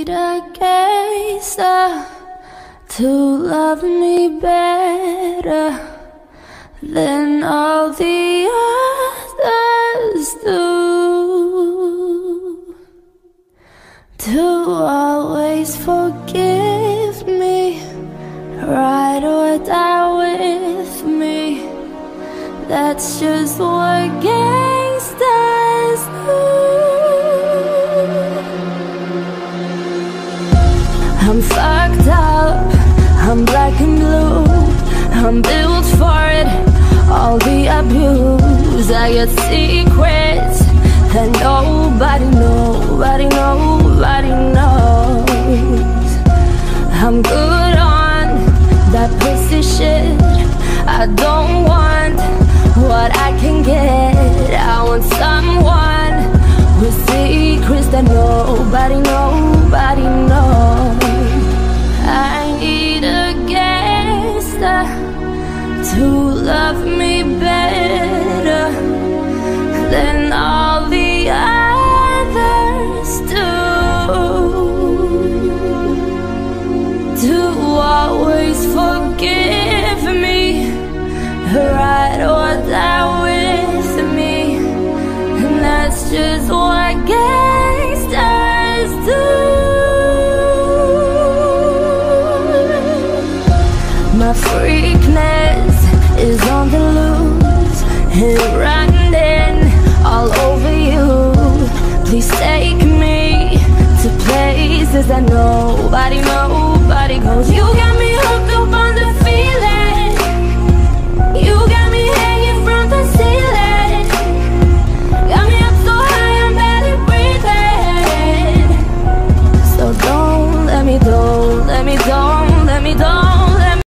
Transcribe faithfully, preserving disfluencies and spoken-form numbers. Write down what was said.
need a gangsta to love me better than all the others do, to always forgive me, ride or die with me. That's just what gangsters do. I'm fucked up, I'm black and blue, I'm built for it, all the abuse. I got secrets that nobody, nobody, nobody knows. I'm good on that pussy shit. I don't want what I can get. I want someone with secrets that nobody, nobody knows. I need a gangsta to love me better than all the others do, to always forgive me, ride or die with me. And that's just what gangsters do. My freakness is on the loose and running all over you. Please take me to places that nobody knows.